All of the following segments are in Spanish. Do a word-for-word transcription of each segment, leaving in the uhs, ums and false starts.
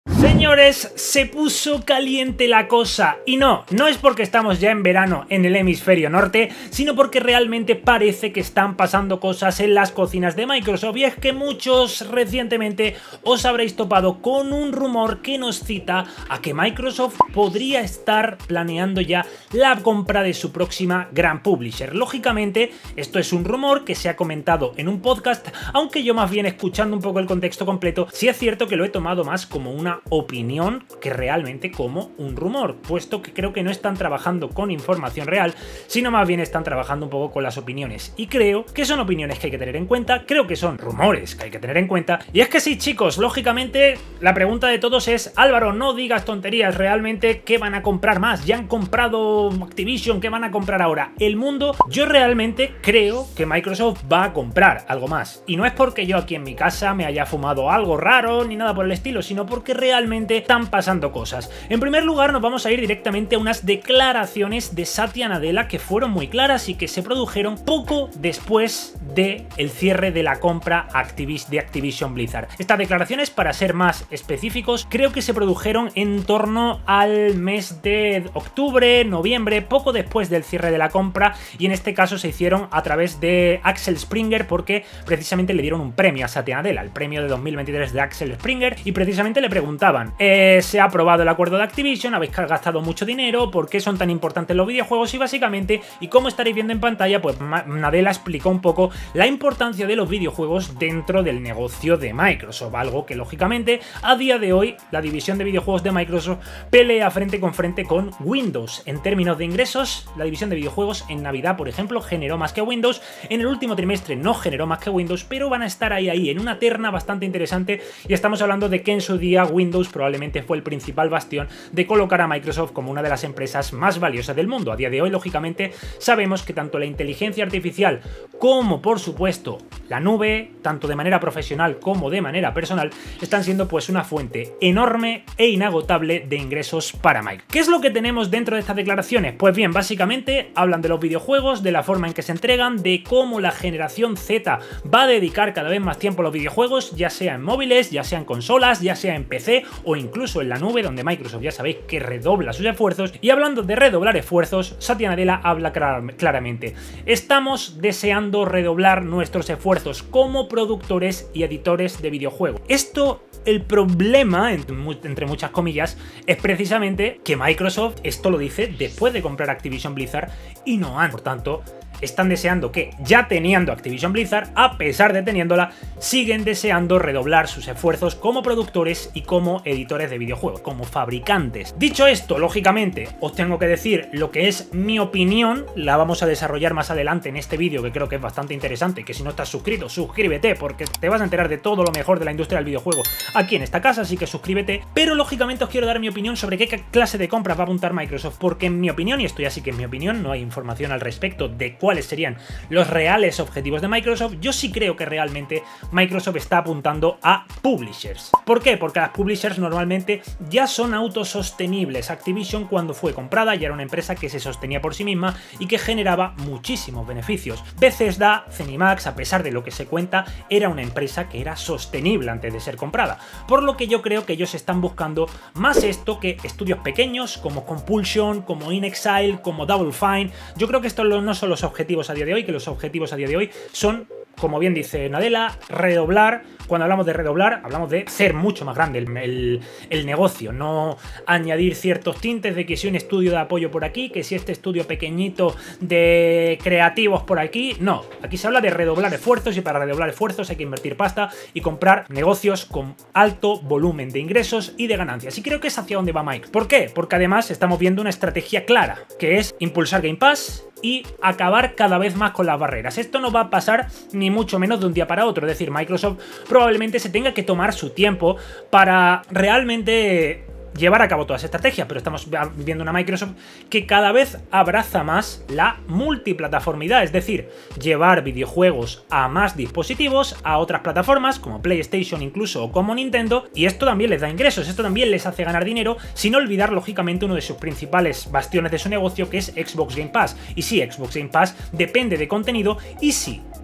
Señores, se puso caliente la cosa y no, no es porque estamos ya en verano en el hemisferio norte, sino porque realmente parece que están pasando cosas en las cocinas de Microsoft, y es que muchos recientemente os habréis topado con un rumor que nos cita a que Microsoft podría estar planeando ya la compra de su próxima gran publisher. Lógicamente, esto es un rumor que se ha comentado en un podcast, aunque yo más bien escuchando un poco el contexto completo, sí es cierto que lo he tomado más como una opinión que realmente como un rumor, puesto que creo que no están trabajando con información real, sino más bien están trabajando un poco con las opiniones, y creo que son opiniones que hay que tener en cuenta, creo que son rumores que hay que tener en cuenta. Y es que sí, chicos, lógicamente la pregunta de todos es: Álvaro, no digas tonterías, realmente ¿qué van a comprar más? Ya han comprado Activision, ¿qué van a comprar ahora? El mundo. Yo realmente creo que Microsoft va a comprar algo más, y no es porque yo aquí en mi casa me haya fumado algo raro ni nada por el estilo, sino porque realmente están pasando cosas. En primer lugar, nos vamos a ir directamente a unas declaraciones de Satya Nadella que fueron muy claras y que se produjeron poco después del cierre de la compra Activis de Activision Blizzard. Estas declaraciones, para ser más específicos, creo que se produjeron en torno al mes de octubre, noviembre, poco después del cierre de la compra, y en este caso se hicieron a través de Axel Springer, porque precisamente le dieron un premio a Satya Nadella, el premio de dos mil veintitrés de Axel Springer, y precisamente le preguntaban: eh, se ha aprobado el acuerdo de Activision, habéis gastado mucho dinero, ¿por qué son tan importantes los videojuegos? Y básicamente, y como estaréis viendo en pantalla, pues Nadella explicó un poco la importancia de los videojuegos dentro del negocio de Microsoft, algo que lógicamente a día de hoy la división de videojuegos de Microsoft pelea frente con frente con Windows. En términos de ingresos, la división de videojuegos en Navidad, por ejemplo, generó más que Windows, en el último trimestre no generó más que Windows, pero van a estar ahí ahí en una terna bastante interesante, y estamos hablando de que en su día Windows probablemente fue el principal bastión de colocar a Microsoft como una de las empresas más valiosas del mundo. A día de hoy, lógicamente, sabemos que tanto la inteligencia artificial como, por supuesto, la nube, tanto de manera profesional como de manera personal, están siendo pues una fuente enorme e inagotable de ingresos para Microsoft. ¿Qué es lo que tenemos dentro de estas declaraciones? Pues bien, básicamente hablan de los videojuegos, de la forma en que se entregan, de cómo la generación Z va a dedicar cada vez más tiempo a los videojuegos, ya sea en móviles, ya sea en consolas, ya sea en P C o incluso en la nube, donde Microsoft ya sabéis que redobla sus esfuerzos. Y hablando de redoblar esfuerzos, Satya Nadella habla claramente: estamos deseando redoblar nuestros esfuerzos como productores y editores de videojuegos. Esto, el problema, entre muchas comillas, es precisamente que Microsoft esto lo dice después de comprar Activision Blizzard y no antes. Por tanto, están deseando que, ya teniendo Activision Blizzard, a pesar de teniéndola, siguen deseando redoblar sus esfuerzos como productores y como editores de videojuegos, como fabricantes. Dicho esto, lógicamente, os tengo que decir lo que es mi opinión, la vamos a desarrollar más adelante en este vídeo, que creo que es bastante interesante, que si no estás suscrito, suscríbete, porque te vas a enterar de todo lo mejor de la industria del videojuego aquí en esta casa, así que suscríbete. Pero lógicamente os quiero dar mi opinión sobre qué clase de compras va a apuntar Microsoft, porque en mi opinión, y esto ya sí que es mi opinión, no hay información al respecto de cuál cuáles serían los reales objetivos de Microsoft, yo sí creo que realmente Microsoft está apuntando a publishers. ¿Por qué? Porque las publishers normalmente ya son autosostenibles. Activision, cuando fue comprada, ya era una empresa que se sostenía por sí misma y que generaba muchísimos beneficios. Bethesda, Zenimax, a pesar de lo que se cuenta, era una empresa que era sostenible antes de ser comprada, por lo que yo creo que ellos están buscando más esto que estudios pequeños como Compulsion, como inXile, como Double Fine. Yo creo que estos no son los objetivos a día de hoy, que los objetivos a día de hoy son, como bien dice Nadella, redoblar. Cuando hablamos de redoblar, hablamos de hacer mucho más grande el, el, el negocio, no añadir ciertos tintes de que si un estudio de apoyo por aquí, que si este estudio pequeñito de creativos por aquí. No, aquí se habla de redoblar esfuerzos, y para redoblar esfuerzos hay que invertir pasta y comprar negocios con alto volumen de ingresos y de ganancias. Y creo que es hacia donde va Mike. ¿Por qué? Porque además estamos viendo una estrategia clara, que es impulsar Game Pass y acabar cada vez más con las barreras. Esto no va a pasar ni mucho menos de un día para otro, es decir, Microsoft probablemente se tenga que tomar su tiempo para realmente llevar a cabo toda esa estrategia, pero estamos viendo una Microsoft que cada vez abraza más la multiplataformidad, es decir, llevar videojuegos a más dispositivos, a otras plataformas como PlayStation incluso o como Nintendo, y esto también les da ingresos, esto también les hace ganar dinero, sin olvidar lógicamente uno de sus principales bastiones de su negocio, que es Xbox Game Pass. Y sí, Xbox Game Pass depende de contenido, y sí,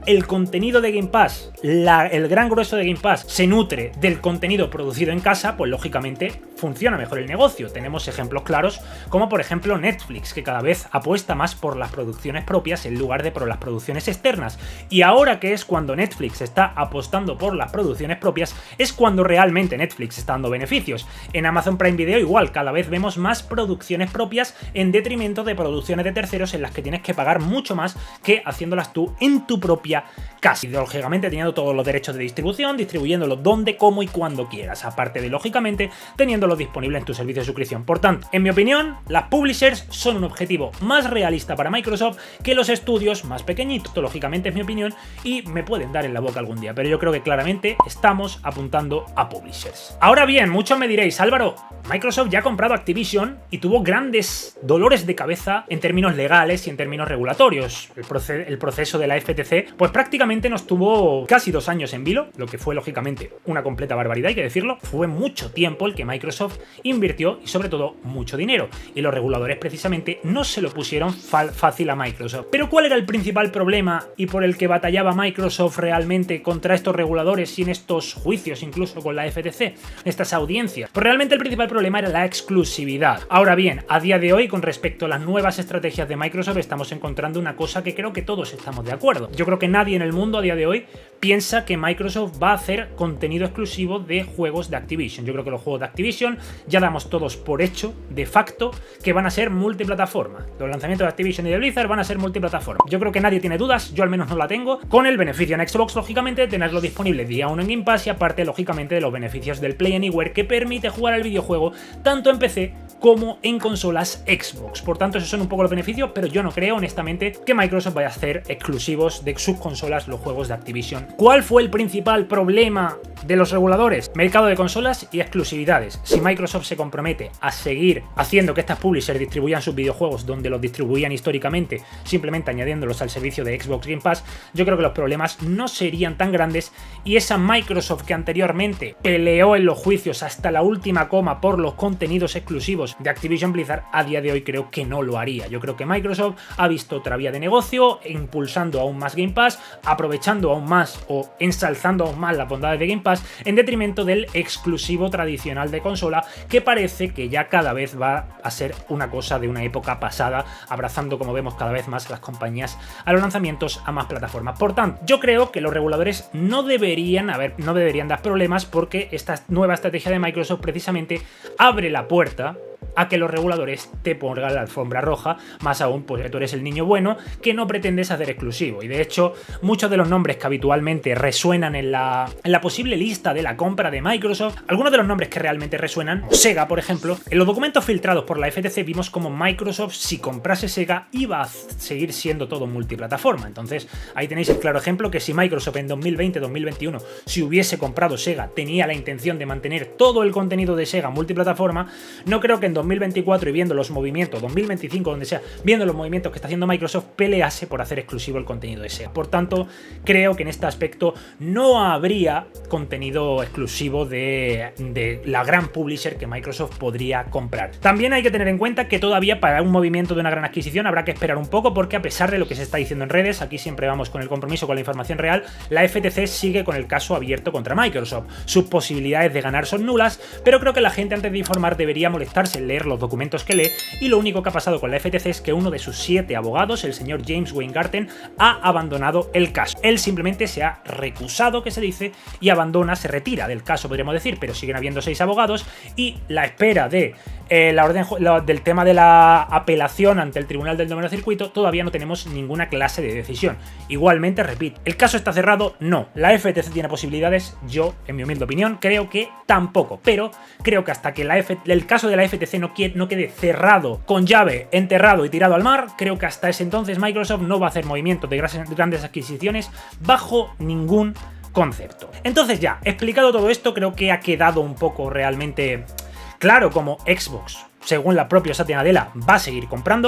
el contenido de Game Pass, la, el gran grueso de Game Pass, se nutre del contenido producido en casa, pues lógicamente funciona mejor el negocio. Tenemos ejemplos claros como por ejemplo Netflix, que cada vez apuesta más por las producciones propias en lugar de por las producciones externas. Y ahora que es cuando Netflix está apostando por las producciones propias, es cuando realmente Netflix está dando beneficios. En Amazon Prime Video igual, cada vez vemos más producciones propias en detrimento de producciones de terceros en las que tienes que pagar mucho más que haciéndolas tú en tu propia casa. Y lógicamente teniendo todos los derechos de distribución, distribuyéndolos donde, cómo y cuando quieras, aparte de lógicamente teniéndolos disponibles en tu servicio de suscripción. Por tanto, en mi opinión, las publishers son un objetivo más realista para Microsoft que los estudios más pequeñitos. Esto lógicamente es mi opinión y me pueden dar en la boca algún día, pero yo creo que claramente estamos apuntando a publishers. Ahora bien, muchos me diréis, Álvaro, Microsoft ya ha comprado Activision y tuvo grandes dolores de cabeza en términos legales y en términos regulatorios. El, proce el proceso de la F T C pues prácticamente nos tuvo casi dos años en vilo, lo que fue lógicamente una completa barbaridad, hay que decirlo. Fue mucho tiempo el que Microsoft invirtió y sobre todo mucho dinero, y los reguladores precisamente no se lo pusieron fácil a Microsoft. Pero ¿cuál era el principal problema y por el que batallaba Microsoft realmente contra estos reguladores y en estos juicios incluso con la F T C, estas audiencias? Pues realmente el principal problema era la exclusividad. Ahora bien, a día de hoy con respecto a las nuevas estrategias de Microsoft estamos encontrando una cosa que creo que todos estamos de acuerdo. Yo creo que nadie en el mundo a día de hoy piensa que Microsoft va a hacer contenido exclusivo de juegos de Activision. Yo creo que los juegos de Activision ya damos todos por hecho, de facto, que van a ser multiplataforma. Los lanzamientos de Activision y de Blizzard van a ser multiplataforma. Yo creo que nadie tiene dudas, yo al menos no la tengo, con el beneficio en Xbox, lógicamente, de tenerlo disponible día uno en Game Pass y aparte, lógicamente, de los beneficios del Play Anywhere que permite jugar al videojuego tanto en P C como en consolas Xbox. Por tanto, esos son un poco los beneficios, pero yo no creo, honestamente, que Microsoft vaya a hacer exclusivos de sus consolas los juegos de Activision. ¿Cuál fue el principal problema de los reguladores? Mercado de consolas y exclusividades. Si Microsoft se compromete a seguir haciendo que estas publishers distribuyan sus videojuegos donde los distribuían históricamente, simplemente añadiéndolos al servicio de Xbox Game Pass, yo creo que los problemas no serían tan grandes y esa Microsoft que anteriormente peleó en los juicios hasta la última coma por los contenidos exclusivos de Activision Blizzard, a día de hoy creo que no lo haría. Yo creo que Microsoft ha visto otra vía de negocio, impulsando aún más Game Pass, aprovechando aún más o ensalzando aún más las bondades de Game Pass en detrimento del exclusivo tradicional de consola, que parece que ya cada vez va a ser una cosa de una época pasada, abrazando, como vemos, cada vez más las compañías a los lanzamientos a más plataformas. Por tanto, yo creo que los reguladores no deberían, a ver, no deberían dar problemas porque esta nueva estrategia de Microsoft precisamente abre la puerta a que los reguladores te pongan la alfombra roja, más aún pues que tú eres el niño bueno que no pretendes hacer exclusivo. Y de hecho, muchos de los nombres que habitualmente resuenan en la, en la posible lista de la compra de Microsoft, algunos de los nombres que realmente resuenan, Sega, por ejemplo, en los documentos filtrados por la F T C vimos como Microsoft, si comprase Sega, iba a seguir siendo todo multiplataforma. Entonces, ahí tenéis el claro ejemplo que si Microsoft en dos mil veinte dos mil veintiuno, si hubiese comprado Sega, tenía la intención de mantener todo el contenido de Sega multiplataforma, no creo que en dos mil veinticuatro y viendo los movimientos, dos mil veinticinco, donde sea, viendo los movimientos que está haciendo Microsoft, pelease por hacer exclusivo el contenido de Sega. Por tanto, creo que en este aspecto no habría contenido exclusivo de, de la gran publisher que Microsoft podría comprar. También hay que tener en cuenta que todavía para un movimiento de una gran adquisición habrá que esperar un poco, porque a pesar de lo que se está diciendo en redes, aquí siempre vamos con el compromiso con la información real, la F T C sigue con el caso abierto contra Microsoft. Sus posibilidades de ganar son nulas, pero creo que la gente antes de informar debería molestarse en leer los documentos que lee, y lo único que ha pasado con la F T C es que uno de sus siete abogados, el señor James Weingarten, ha abandonado el caso. Él simplemente se ha recusado, que se dice, y abandona, se retira del caso, podríamos decir, pero siguen habiendo seis abogados, y la espera de eh, la orden la, del tema de la apelación ante el Tribunal del Noveno Circuito, todavía no tenemos ninguna clase de decisión. Igualmente, repito, ¿el caso está cerrado? No. ¿La F T C tiene posibilidades? Yo, en mi humilde opinión, creo que tampoco, pero creo que hasta que la F el caso de la F T C no, no quede cerrado, con llave, enterrado y tirado al mar, creo que hasta ese entonces Microsoft no va a hacer movimientos de grandes adquisiciones bajo ningún concepto. Entonces ya, explicado todo esto, creo que ha quedado un poco realmente claro como Xbox, según la propia Satya Nadella, va a seguir comprando.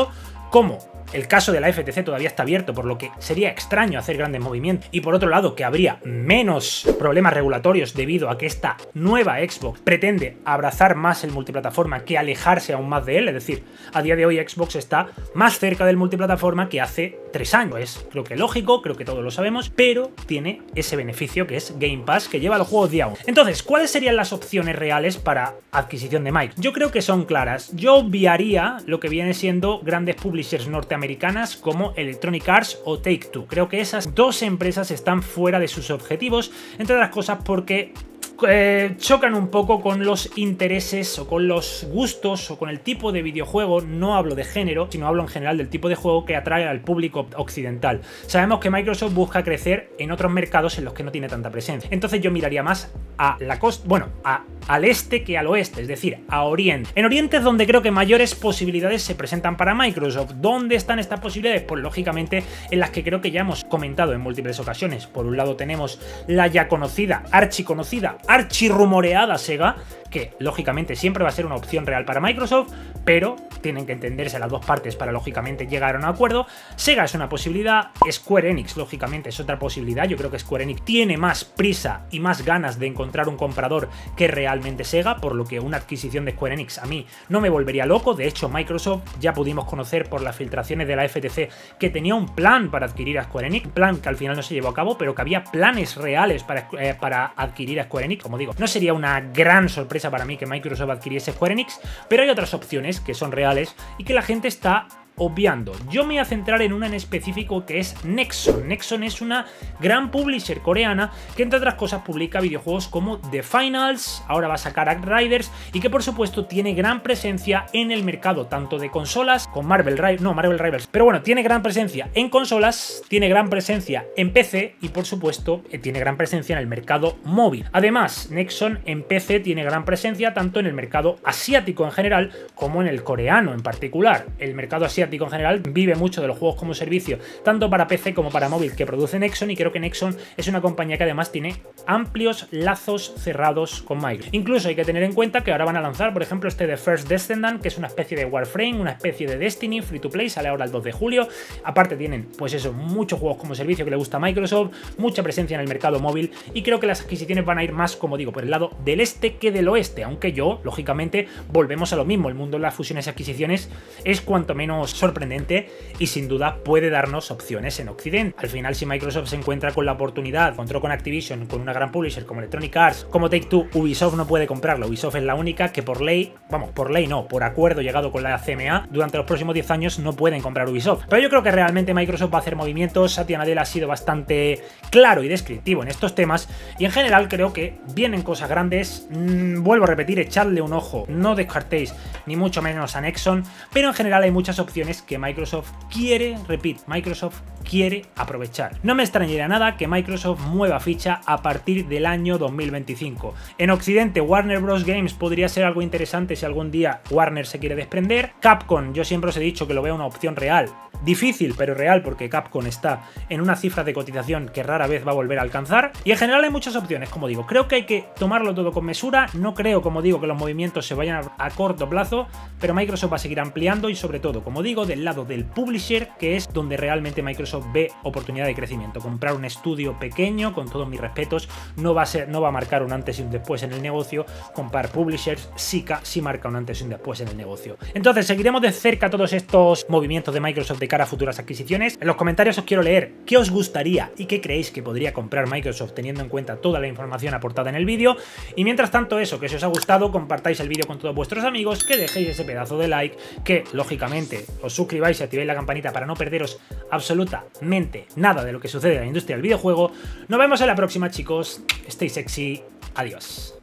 como el caso de la F T C todavía está abierto, por lo que sería extraño hacer grandes movimientos, y por otro lado que habría menos problemas regulatorios debido a que esta nueva Xbox pretende abrazar más el multiplataforma que alejarse aún más de él. Es decir, a día de hoy Xbox está más cerca del multiplataforma que hace tres años. Es, creo que lógico, creo que todos lo sabemos, pero tiene ese beneficio que es Game Pass, que lleva los juegos día uno. Entonces, ¿cuáles serían las opciones reales para adquisición de Microsoft? Yo creo que son claras. Yo obviaría lo que viene siendo grandes publishers norteamericanos americanas como Electronic Arts o Take-Two. Creo que esas dos empresas están fuera de sus objetivos, entre otras cosas porque Eh, chocan un poco con los intereses o con los gustos o con el tipo de videojuego. No hablo de género, sino hablo en general del tipo de juego que atrae al público occidental. Sabemos que Microsoft busca crecer en otros mercados en los que no tiene tanta presencia. Entonces yo miraría más a la costa, bueno, a, al este que al oeste, es decir, a Oriente. En Oriente es donde creo que mayores posibilidades se presentan para Microsoft. ¿Dónde están estas posibilidades? Pues lógicamente en las que creo que ya hemos comentado en múltiples ocasiones. Por un lado tenemos la ya conocida, archiconocida, archirrumoreada Sega, que lógicamente siempre va a ser una opción real para Microsoft, pero tienen que entenderse las dos partes para lógicamente llegar a un acuerdo. Sega es una posibilidad, Square Enix lógicamente es otra posibilidad. Yo creo que Square Enix tiene más prisa y más ganas de encontrar un comprador que realmente Sega, por lo que una adquisición de Square Enix a mí no me volvería loco. De hecho, Microsoft ya pudimos conocer por las filtraciones de la F T C que tenía un plan para adquirir a Square Enix, un plan que al final no se llevó a cabo, pero que había planes reales para, eh, para adquirir a Square Enix. Como digo, no sería una gran sorpresa para mí que Microsoft adquiriese Square Enix, pero hay otras opciones que son reales y que la gente está obviando. Yo me voy a centrar en una en específico que es Nexon. Nexon es una gran publisher coreana que entre otras cosas publica videojuegos como The Finals, ahora va a sacar Outriders y que por supuesto tiene gran presencia en el mercado tanto de consolas con Marvel Rivals, no Marvel Rivals, pero bueno, tiene gran presencia en consolas, tiene gran presencia en P C y por supuesto tiene gran presencia en el mercado móvil. Además, Nexon en P C tiene gran presencia tanto en el mercado asiático en general como en el coreano en particular. El mercado asiático en general vive mucho de los juegos como servicio, tanto para P C como para móvil que produce Nexon, y creo que Nexon es una compañía que además tiene amplios lazos cerrados con Microsoft. Incluso hay que tener en cuenta que ahora van a lanzar, por ejemplo, este de First Descendant, que es una especie de Warframe, una especie de Destiny, free to play, sale ahora el dos de julio. Aparte tienen, pues eso, muchos juegos como servicio que le gusta a Microsoft, mucha presencia en el mercado móvil, y creo que las adquisiciones van a ir más, como digo, por el lado del este que del oeste, aunque yo, lógicamente, volvemos a lo mismo. El mundo de las fusiones y adquisiciones es cuanto menos sorprendente y sin duda puede darnos opciones en Occidente. Al final, si Microsoft se encuentra con la oportunidad, encontró con Activision, con una gran publisher como Electronic Arts, como Take-Two, Ubisoft no puede comprarlo. Ubisoft es la única que por ley, vamos, por ley no, por acuerdo llegado con la C M A, durante los próximos diez años no pueden comprar Ubisoft. Pero yo creo que realmente Microsoft va a hacer movimientos. Satya Nadella ha sido bastante claro y descriptivo en estos temas y en general creo que vienen cosas grandes. Mm, vuelvo a repetir, echadle un ojo, no descartéis ni mucho menos a Nexon, pero en general hay muchas opciones que Microsoft quiere, repito, Microsoft quiere aprovechar. No me extrañaría nada que Microsoft mueva ficha a partir del año dos mil veinticinco. En Occidente, Warner Bros. Games podría ser algo interesante si algún día Warner se quiere desprender. Capcom, yo siempre os he dicho que lo veo una opción real. Difícil, pero real, porque Capcom está en una cifra de cotización que rara vez va a volver a alcanzar. Y en general hay muchas opciones, como digo. Creo que hay que tomarlo todo con mesura. No creo, como digo, que los movimientos se vayan a, a corto plazo, pero Microsoft va a seguir ampliando y sobre todo, como digo, del lado del publisher, que es donde realmente Microsoft ve oportunidad de crecimiento. Comprar un estudio pequeño, con todos mis respetos, no va a ser, no va a marcar un antes y un después en el negocio. Comprar publishers sí, sí marca un antes y un después en el negocio. Entonces, seguiremos de cerca todos estos movimientos de Microsoft de cara a futuras adquisiciones. En los comentarios os quiero leer qué os gustaría y qué creéis que podría comprar Microsoft teniendo en cuenta toda la información aportada en el vídeo. Y mientras tanto, eso, que si os ha gustado, compartáis el vídeo con todos vuestros amigos, que dejéis ese pedazo de like, que lógicamente os suscribáis y activéis la campanita para no perderos absolutamente nada de lo que sucede en la industria del videojuego. Nos vemos en la próxima, chicos. Stay sexy. Adiós.